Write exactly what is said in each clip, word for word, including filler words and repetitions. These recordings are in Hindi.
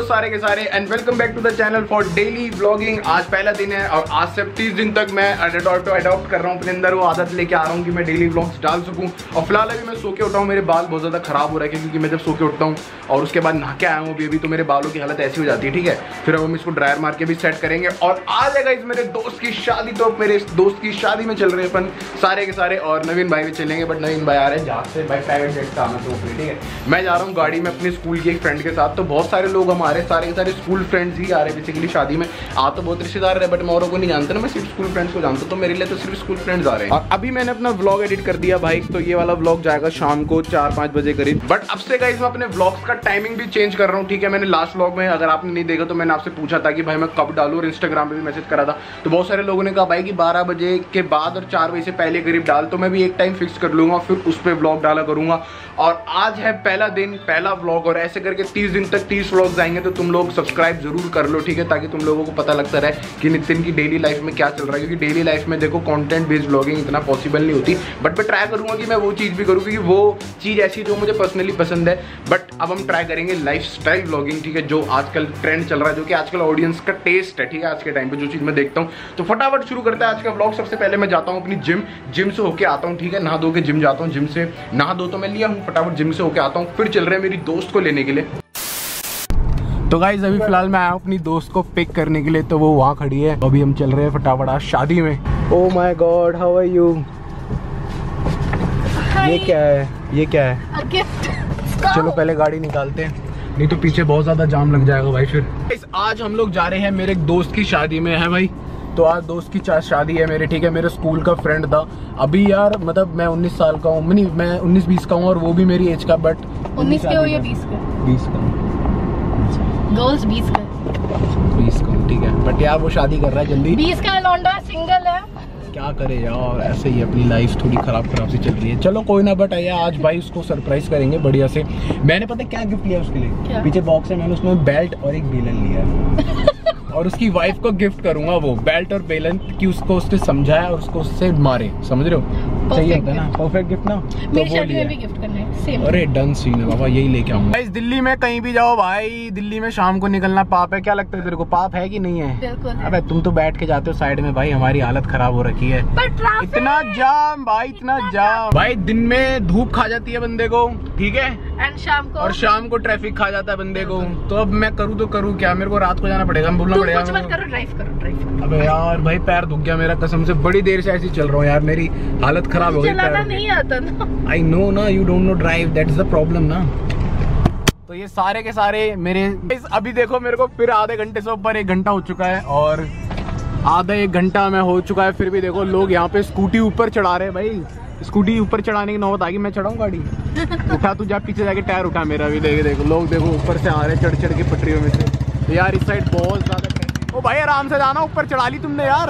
सारे के सारे and welcome back to the channel for daily vlogging. आज पहला दिन है और आज से तीस दिन तक मैं अडॉप्ट अडॉप्ट कर रहा हूँ अपने अंदर वो आदत लेके आ रहा हूँ कि मैं डेली व्लॉग्स डाल सकूँ। और फिलहाल अभी मैं सो के उठा हूँ, मेरे बाल बहुत ज़्यादा खराब हो रहे हैं क्योंकि मैं जब सो के उठता हूँ और उसके बाद नहा के आया हूँ अभी अभी तो मेरे बालों की हालत ऐसी हो जाती है। ठीक है, फिर अब हम इसको ड्रायर मार के भी सेट करेंगे। और आज है गाइस मेरे दोस्त की शादी, तो मेरे दोस्त की शादी में चल रहे हैं अपन सारे के सारे और नवीन भाई भी चलेंगे, बट नवीन भाई आ रहे हैं जहाँ से भाई प्राइवेट जेट से आना तो ठीक है। मैं जा रहा हूँ गाड़ी में अपने स्कूल के एक फ्रेंड के साथ, तो बहुत सारे लोग हमारे सारे के सारे स्कूल फ्रेंड्स ही आ रहे हैं बेसिकली शादी में। आ तो बहुत रिश्तेदार रहे बट मैं औरों को नहीं जानता ना, मैं सिर्फ स्कूल फ्रेंड्स को जानता हूँ, तो मेरे लिए तो सिर्फ स्कूल फ्रेंड्स आ रहे हैं। और अभी मैंने अपना व्लॉग एडिट कर दिया भाई, तो ये वाला व्लॉग जाएगा शाम को चार पाँच बजे करीब। बट अब से गाइस मैं अपने व्लॉग्स का टाइमिंग भी चेंज कर रहा हूँ। ठीक है, मैंने लास्ट व्लॉग में अगर आपने नहीं देखा तो मैंने आपसे पूछा था कि भाई मैं कब डालूँ, और इंस्टाग्राम पे भी मैसेज करा था, तो बहुत सारे लोगों ने कहा भाई कि बारह बजे के बाद और चार बजे से पहले करीब डाल, तो मैं भी एक टाइम फिक्स कर लूंगा फिर उस पर व्लॉग डाला करूंगा। और आज है पहला दिन पहला व्लॉग, और ऐसे करके तीस दिन तक तीस व्लॉग्स आएंगे, तो तुम लोग सब्सक्राइब जरूर कर लो ठीक है, ताकि तुम लोगों को पता लगता रहे कि नितिन की डेली लाइफ में क्या चल रहा है। क्योंकि डेली लाइफ में देखो कंटेंट बेस्ड व्लॉगिंग इतना पॉसिबल नहीं होती, बट मैं ट्राई करूंगा कि मैं वो चीज़ भी करूँ क्योंकि वो चीज़ ऐसी जो मुझे पर्सनली पसंद है। बट अब हम ट्राई करेंगे लाइफ स्टाइल व्लॉगिंग, ठीक है, जो आजकल ट्रेंड चल रहा है, जो कि आजकल ऑडियंस का टेस्ट है। ठीक है, आज के टाइम पे जो चीज़ मैं देखता हूँ, तो फटाफट शुरू करता है आज का व्लॉग। सबसे पहले मैं जाता हूँ अपनी जिम जिम से होके आता हूँ। ठीक है, नहा धो के जिम जाता हूँ, जिम से नहा दो तो मैं लिया हूँ, फटाफट जिम से होके आता हूँ, फिर चल रहे हैं मेरी दोस्त को लेने के लिए। तो गाइज अभी फिलहाल मैं आया हूँ अपनी दोस्त को पिक करने के लिए, तो वो वहाँ खड़ी है। अभी हम चल रहे हैं फटाफट आज शादी में। Oh my god, how are you? ये क्या है, ये क्या है? चलो पहले गाड़ी निकालते हैं, नहीं तो पीछे बहुत ज्यादा जाम लग जाएगा भाई फिर। आज हम लोग जा रहे हैं मेरे दोस्त की शादी में है भाई, तो आज दोस्त की शादी है मेरे। ठीक है, मेरे स्कूल का फ्रेंड था। अभी यार मतलब मैं उन्नीस साल का हूँ, नहीं मैं उन्नीस बीस का हूँ और वो भी मेरी एज का, बट उन्नीस के हो या बीस का? बीस का, गर्ल्स बीस का बीस का ठीक है, बट यार वो शादी कर रहा है जल्दी। बीस का लौंडा सिंगल है, क्या करे यार, ऐसे ही अपनी लाइफ थोड़ी खराब खराब सी चल रही है। चलो कोई ना, बट आया आज भाई उसको सरप्राइज करेंगे बढ़िया से। मैंने पता क्या गिफ्ट लिया उसके लिए, क्या? पीछे बॉक्स है, मैंने उसमें बेल्ट और एक बेलन लिया और उसकी वाइफ को गिफ्ट करूंगा वो बेल्ट और बेलन, कि उसको उसने समझाया और उसको उससे मारे, समझ रहे हो? सही होता है ना, परफेक्ट गिफ्ट ना। तो मेरी शादी में भी गिफ्ट करना है सेम। अरे डन सीन है बाबा, यही लेके आऊंगा। इस दिल्ली में कहीं भी जाओ भाई, दिल्ली में शाम को निकलना पाप है। क्या लगता है तेरे को, पाप है कि नहीं है? बिल्कुल। अबे तुम तो बैठ के जाते हो साइड में भाई, हमारी हालत खराब हो रखी है। इतना जाम भाई, इतना जाम भाई, दिन में धूप खा जाती है बंदे को, ठीक है, एंड शाम को, और शाम को ट्रैफिक खा जाता है बंदे को। तो अब मैं करूँ तो करूँ क्या, मेरे को रात को जाना पड़ेगा, बोलना पड़ेगा। कुछ मत करो, ड्राइव करो, ड्राइव करो। अबे यार भाई पैर दुख गया मेरा, कसम से बड़ी देर से ऐसे चल रहा हूँ यार, मेरी हालत खराब हो गई। चलाना नहीं आता ना। आई नो ना, you don't know drive, that is the problem ना। तो ये सारे के सारे मेरे अभी देखो मेरे को फिर आधे घंटे से ऊपर एक घंटा हो चुका है, और आधा एक घंटा में हो चुका है, फिर भी देखो लोग यहाँ पे स्कूटी ऊपर चढ़ा रहे हैं भाई। स्कूटी ऊपर चढ़ाने की नौबत आ गई, मैं चढ़ाऊँ गाड़ी? उठा तू जा, पीछे जाके टायर उठा मेरा भी। देखे देखो लोग देखो ऊपर से आ रहे हैं चढ़ चढ़ के पटरियों में से। यार इस साइड बहुत ज्यादा। ओ भाई आराम से जाना, ऊपर चढ़ा ली तुमने यार,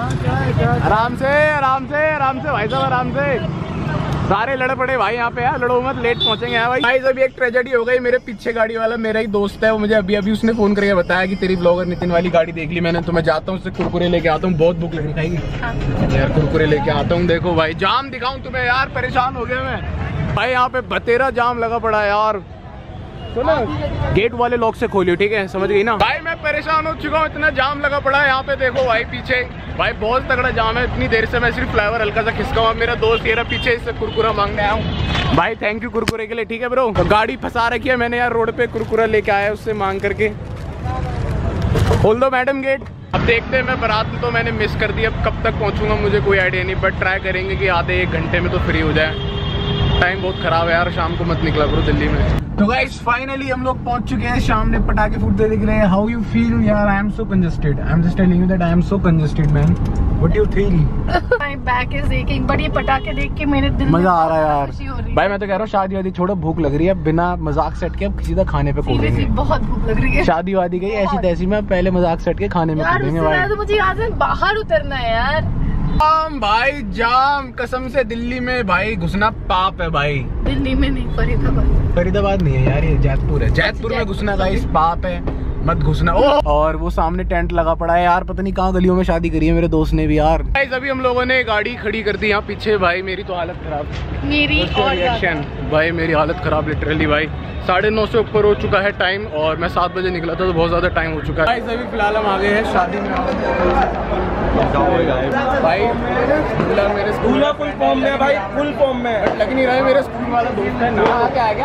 आराम से आराम से आराम से भाई साहब, आराम से। सारे लड़ पड़े भाई यहाँ पे यार, लड़ो मत, लेट पहुंचेंगे यार भाई। भाई अभी एक ट्रेजेडी हो गई, मेरे पीछे गाड़ी वाला मेरा ही दोस्त है, वो मुझे अभी अभी उसने फोन करके बताया कि तेरी ब्लॉगर नितिन वाली गाड़ी देख ली मैंने, तो मैं जाता हूँ उससे कुरकुरे लेके आता हूँ। बहुत भूख लगी, खाएगी यार? कुरकुरे लेके आता हूँ। देखो भाई जाम दिखाऊं तुम्हें यार, परेशान हो गया मैं भाई, यहाँ पे बतेरा जाम लगा पड़ा है यार। तो ना गेट वाले लॉक से खोलियो, ठीक है, समझ गई ना भाई। मैं परेशान हो चुका हूँ, इतना जाम लगा पड़ा है यहाँ पे। देखो भाई पीछे भाई बहुत तगड़ा जाम है, इतनी देर से मैं सिर्फ फ्लाईओवर हल्का सा खिसका हुआ। मेरा दोस्त ये रहा पीछे, इससे कुरकुरा मांगने आया हूँ भाई। थैंक यू कुरकुरे के लिए, ठीक है ब्रो। तो गाड़ी फंसा रखी है मैंने यार रोड पे, कुरकुरा लेके आया उससे मांग करके। खोल दो मैडम गेट। अब देखते हैं, मैं बारात तो मैंने मिस कर दी, अब कब तक पहुँचूंगा मुझे कोई आइडिया नहीं, बट ट्राई करेंगे कि आधे एक घंटे में तो फ्री हो जाए। टाइम बहुत खराब है यार, शाम को मत निकला करो दिल्ली में। तो गाइस फाइनली हम लोग पहुंच चुके हैं, शाम ने पटाखे फूटते दिख रहे हैं। हाउ यू फील यार? I am so congested, I am just telling you that I am so congested man. What you feel? My back is aching, but ये पटाखे देख के मेरे दिल में मजा आ रहा है यार भाई। मैं तो कह रहा हूँ शादी वादी छोड़ो, भूख लग रही है, बिना मजाक सेट के अब सीधा खाने पे कूदेंगे। बहुत भूख लग रही है। शादी वादी गई ऐसी तैसी में, पहले मजाक सेट के खाने में कूदेंगे भाई। तो मुझे यहाँ से बाहर उतरना है यार। जाम भाई जाम, कसम से दिल्ली में भाई घुसना पाप है भाई। दिल्ली में नहीं, फरीदाबाद। फरीदाबाद नहीं है यार, ये जयपुर है। जयपुर में घुसना गाइस पाप है। मत घुसना। ओ और वो सामने टेंट लगा पड़ा है यार, पता नहीं कहाँ गलियों में शादी करी है मेरे दोस्त ने भी यार। अभी हम लोगों ने गाड़ी खड़ी कर दी यहाँ पीछे। भाई मेरी तो हालत खराब, मेरी और रिएक्शन भाई मेरी हालत खराब लिटरली भाई। साढ़े नौ से ऊपर हो चुका है टाइम और मैं सात बजे निकला था तो बहुत ज्यादा टाइम हो चुका है। भाई अभी फिलहाल हम आ गए हैं शादी में। भाई मेरे स्कूल फुल फॉर्म में भाई, फुल फॉर्म में लग नहीं रहा है। मेरे स्कूल वाला दोस्त है ना, क्या है क्या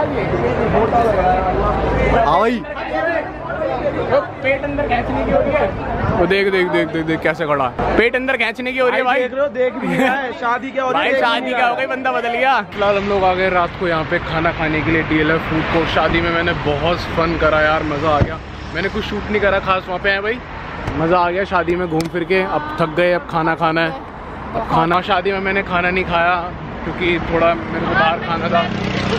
भाई पेट अंदर खींचने की हो रही है। वो देख देख देख देख देख कैसे खड़ा, पेट अंदर खींचने की हो रही है भाई। देख लो देख भी रहा है। शादी क्या हो रही है भाई, शादी क्या हो गई, बंदा बदल गया। फिलहाल हम लोग आ गए रात को यहाँ पे खाना खाने के लिए डीएलएफ फूड कोर्ट। शादी में मैंने बहुत फन करा यार, मजा आ गया। मैंने कुछ शूट नहीं करा खास, वहाँ पे है भाई, मजा आ गया शादी में घूम फिर के। अब थक गए, अब खाना खाना है। अब खाना, शादी में मैंने खाना नहीं खाया क्योंकि थोड़ा मेरे को बाहर खाना था।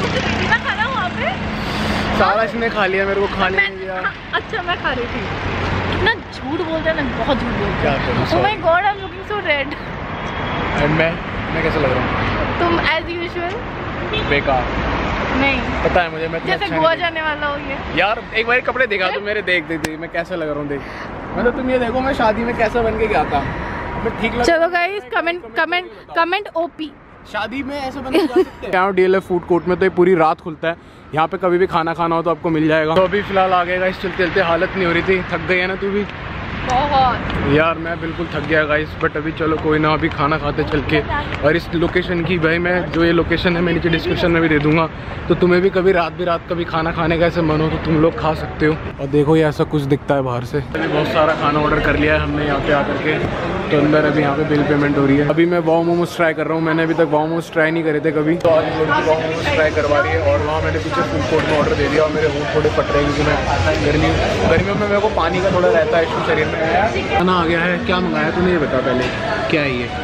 सारा इसने खा लिया, मेरे को खाने नहीं दिया। अच्छा मैं खा रही थी। कितना झूठ बोलते हैं ना, बहुत झूठ बोलते हैं। Oh my God, I'm looking so red. And मैं मैं कैसा लग रहा हूँ? तुम as usual बेकार। नहीं पता है मुझे, मैं जैसे अच्छा गोवा जाने वाला हो ये। यार एक बार कपड़े दिखा तो मेरे, देख देख देख मैं कैसा लग रहा हूँ देख। मतलब तुम ये देखो मैं शादी में कैसा बन के गया था, मैं ठीक लग। चलो गाइस कमेंट कमेंट कमेंट ओपी शादी में ऐसे बन के जा सकते हैं। यहाँ डीएलएफ फूड कोर्ट में तो ये पूरी रात खुलता है। यहाँ पे कभी भी खाना खाना हो तो आपको मिल जाएगा। तो अभी फिलहाल आ गए गाइस, चलते चलते हालत नहीं हो रही थी। थक गई है ना तू भी बहुत यार? मैं बिल्कुल थक गया गाइस, बट अभी चलो कोई ना, अभी खाना खाते चल के। और इस लोकेशन की भाई, मैं जो ये लोकेशन है मैं नीचे डिस्क्रिप्शन में भी दे दूंगा, तो तुम्हें भी कभी रात भी रात कभी खाना खाने का ऐसे मन हो तो तुम लोग खा सकते हो। और देखो ये ऐसा कुछ दिखता है बाहर से। अभी बहुत सारा खाना ऑर्डर कर लिया है हमने यहाँ पे आकर के, तो अंदर अभी यहाँ पे बिल पेमेंट हो रही है। अभी मैं वाओ मोमोज ट्राई कर रहा हूँ, मैंने अभी तक वाओ मोमोज ट्राई नहीं करे थे कभी, तो आज वाओ मोमोज ट्राई करवा रही है। और वहाँ मैंने पीछे फूड कोर्ट में ऑर्डर दे दिया और मेरे होंठ थोड़े फट रहे हैं क्योंकि मैं गर्मी गर्मियों में मेरे को पानी का थोड़ा रहता है इशू शरीर में। खाना आ गया है, क्या मंगाया तूने ये बता पहले, क्या है ये?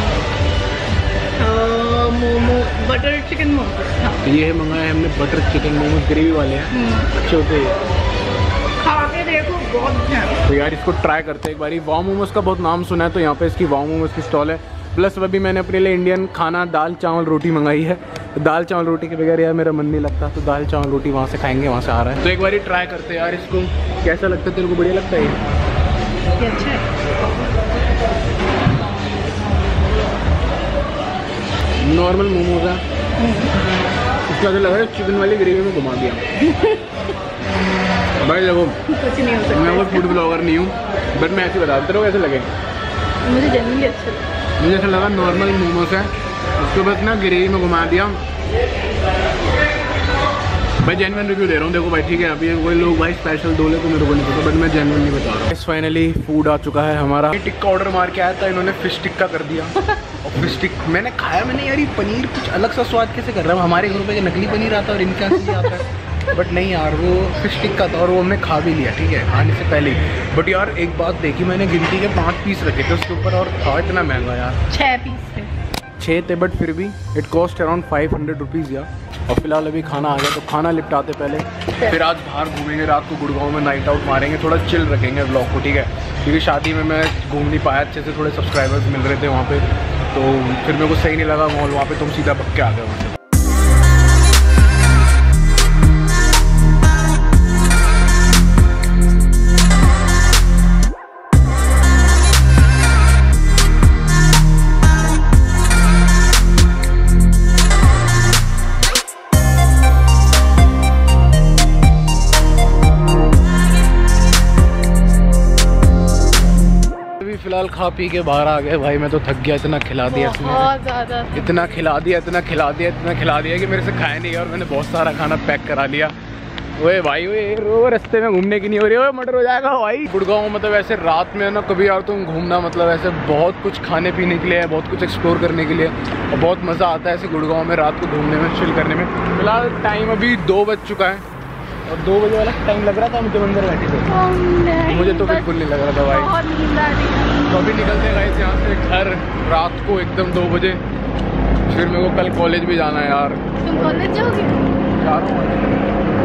Momo butter chicken momo. ये है मंगाया हमने बटर चिकन मोमोज, ग्रेवी वाले हैं, अच्छे होते हैं। खा के देखो बहुत अच्छा। तो यार इसको ट्राई करते हैं एक बारी। वाओ मोमोज का बहुत नाम सुना है, तो यहाँ पे इसकी वाओ मोमोज की स्टॉल है। प्लस अभी मैंने अपने लिए इंडियन खाना दाल चावल रोटी मंगाई है। तो दाल चावल रोटी के बगैर यार मेरा मन नहीं लगता, तो दाल चावल रोटी वहाँ से खाएंगे, वहाँ से आ रहा है। तो एक बारी ट्राई करते हैं यार इसको, कैसा लगता है तेरे को? बढ़िया लगता है ये? अच्छा है। नॉर्मल मोमोज है, इसका तो लग रहा है चिकन वाली ग्रेवी में घुमा दिया। भाई देखो कुछ नहीं हो सकता, मैं वो फूड ब्लॉगर नहीं हूँ, बट मैं ऐसे बता रहा हूँ कैसे लगे। मुझे जनरली अच्छा लगा, मुझे ऐसा लगा नॉर्मल मोमोज है, उसको बस ना ग्रेवी में घुमा दिया। भाई जेन्युइन रिव्यू दे रहा हूँ, देखो भाई ठीक है। अभी कोई लोग भाई स्पेशल दो ले तो मेरे को नहीं पता, बट मैं जेन्युइन नहीं बता रहा हूँ। फाइनली फूड आ चुका है हमारा। टिक्का ऑर्डर मार के आया था, इन्होंने फिश टिक्का कर दिया। और फिश टिक मैंने खाया, मैंने यार ये पनीर कुछ अलग सा स्वाद कैसे कर रहा है। हमारे घर पे नकली पनीर आता है और इनका असली आता है, बट नहीं यार वो फिश टिक्का था और वो हमने खा भी लिया, ठीक है, खाने से पहले ही। बट यार एक बात देखी मैंने, गिनती के पाँच पीस रखे थे उसके ऊपर और था इतना महंगा यार। छः पीस थे, छः थे, बट फिर भी it cost around five hundred rupees यार। और फिलहाल अभी खाना आ गया, तो खाना निपटाते पहले, फिर आज बाहर घूमेंगे रात को, गुड़गांव में नाइट आउट मारेंगे, थोड़ा चिल रखेंगे व्लॉग को, ठीक है। क्योंकि शादी में मैं घूम नहीं पाया अच्छे से, थोड़े सब्सक्राइबर्स मिल रहे थे वहाँ पे, तो फिर मेरे को सही नहीं लगा मॉल वहाँ पे, तुम सीधा भग के आ गए वहाँ से। फिलहाल खा पी के बाहर आ गए भाई, मैं तो थक गया, इतना खिला दिया बहुत ज़्यादा, इतना खिला दिया इतना खिला दिया इतना खिला दिया कि मेरे से खाया नहीं गया और मैंने बहुत सारा खाना पैक करा लिया। ओए भाई ओए रो रास्ते में घूमने की नहीं हो रही, ओए मर्डर हो जाएगा भाई। गुड़गांव मतलब ऐसे रात में ना कभी यार तुम घूमना, मतलब ऐसे बहुत कुछ खाने पीने के लिए है, बहुत कुछ एक्सप्लोर करने के लिए, और बहुत मज़ा आता है ऐसे गुड़गांव में रात को घूमने में, चिल करने में। फिलहाल टाइम अभी दो बज चुका है और दो बजे वाला टाइम लग रहा था मुझे अंदर बैठे थे, मुझे तो बिल्कुल नहीं लग रहा था भाई। तो अभी निकलते गए यहाँ से घर रात को एकदम दो बजे, फिर मेरे को कल कॉलेज भी जाना है यार। तुम कॉलेज जाओगे? जा रहा हूँ।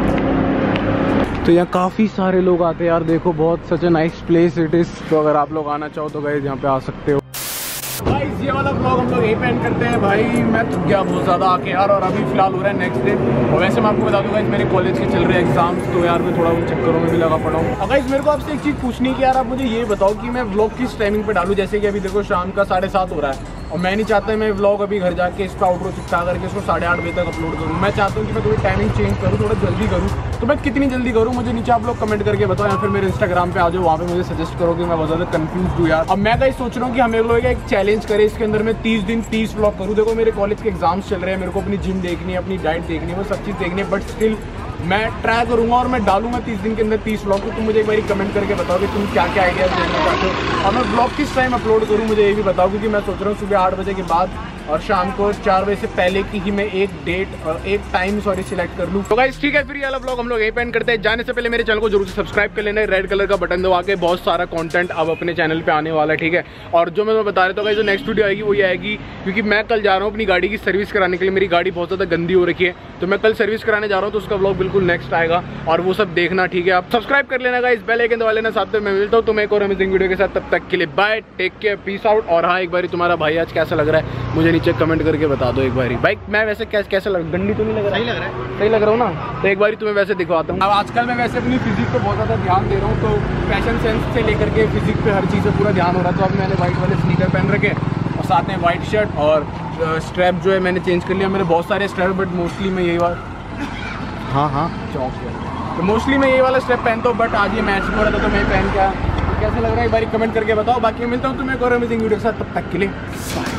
तो यहाँ काफ़ी सारे लोग आते हैं यार, देखो बहुत such a nice place it is. तो अगर आप लोग आना चाहो तो गाइस यहाँ पे आ सकते हो। गाइस गाइस ये वाला ब्लॉग हम लोग यही पेंड करते हैं। भाई मैं थक गया बहुत ज़्यादा आके यार, और अभी फिलहाल हो रहा है नेक्स्ट डे। और वैसे मैं आपको बता दूंगा मेरे कॉलेज के चल रहे हैं एग्जाम्स, तो यार मैं थोड़ा उन चक्करों में भी लगा पड़ा हूँ। गाइस मेरे को आपसे एक चीज़ पूछनी कि यार आप मुझे ये बताओ कि मैं व्लॉग किस टाइमिंग पे डालूँ। जैसे कि अभी देखो शाम का साढ़े सात हो रहा है और मैं नहीं चाहता मैं व्लॉग अभी घर जाके इसका आउटरो चिपका करके इसको साढ़े आठ बजे तक अपलोड करूँ। मैं चाहता हूँ कि मैं थोड़ी टाइमिंग चेंज करूँ, थोड़ा जल्दी करूँ। तो मैं कितनी जल्दी करूँ मुझे नीचे आप लोग कमेंट करके बताओ, या फिर मेरे इंस्टाग्राम पे आ जाओ, वहाँ पे मुझे सजेस्ट करो कि मैं बहुत ज़्यादा कंफ्यूज हूँ यार। अब मैं गाइस सोच रहा हूँ कि हम लोग एक चैलेंज करें, इसके अंदर मैं तीस दिन तीस व्लॉग करूँ। देखो मेरे कॉलेज के एग्जाम्स चल रहे हैं, मेरे को अपनी जिम देखनी है, अपनी डाइट देखनी है, वो सब चीज़ देखनी है, बट स्टिल मैं ट्राई करूँगा और मैं डालूंगा तीस दिन के अंदर तीस व्लॉग। तो तुम मुझे एक बार कमेंट करके बताओ कि तुम क्या क्या आइडियाज़ देखना चाहते हो और मैं व्लॉग किस टाइम अपलोड करूँ, मुझे ये भी बताओ। क्योंकि मैं सोच रहा हूँ सुबह आठ बजे के बाद और शाम को चार बजे से पहले की ही मैं एक डेट और एक टाइम सॉरी सिलेक्ट कर लूँ। तो गाइस ठीक है, फिर ये वाला व्लॉग हम लोग यही पेंड करते हैं। जाने से पहले मेरे चैनल को जरूर से सब्सक्राइब कर लेना है, रेड कलर का बटन दबा के। बहुत सारा कंटेंट अब अपने चैनल पे आने वाला है, ठीक है। और जो मैं बता रहा था जो नेक्स्ट वीडियो आएगी वो ये आएगी, क्योंकि मैं कल जा रहा हूँ अपनी गाड़ी की सर्विस कराने के लिए। मेरी गाड़ी बहुत ज़्यादा गंदी हो रखी है, तो मैं कल सर्विस कराने जा रहा हूँ, तो उसका व्लॉग बिल्कुल नेक्स्ट आएगा और वो सब देखना, ठीक है। आप सब्सक्राइब कर लेना गाइस, बेल आइकन दबा लेना। साथ में मैं मिलता हूँ तुम्हें एक और अमेजिंग वीडियो के साथ, तब तक के लिए bye, take care, peace out. और हाँ, एक बार तुम्हारा भाई आज कैसा लग रहा है मुझे नीचे कमेंट करके बता दो एक बारी। भाई मैं वैसे कैसे कैसा लग गंदी तो नहीं लग रहा? सही लग रहा है, सही लग रहा हूँ ना। तो एक बारी तुम्हें वैसे दिखवाता हूँ। अब आजकल मैं वैसे अपनी फिजिक पे बहुत ज़्यादा ध्यान दे रहा हूँ, तो फैशन सेंस से लेकर के फिजिक पे हर चीज़ पे पूरा ध्यान हो रहा है। तो अब मैंने व्हाइट वाले स्नीकर पहन रखे और साथ में व्हाइट शर्ट और स्ट्रैप जो है मैंने चेंज कर लिया। मेरे बहुत सारे स्ट्रैप, बट मोस्टली मैं यही वाला हाँ हाँ चौंक गया तो मोस्टली मैं यही वाला स्ट्रैप पहनता हूँ। बट आज ये मैच हो रहा था तो मैं पहन क्या, तो कैसा लग रहा है एक बारी कमेंट करके बताओ। बाकी मिलता हूँ तुम्हें एक और अमेजिंग वीडियो के साथ, तब तक के लिए।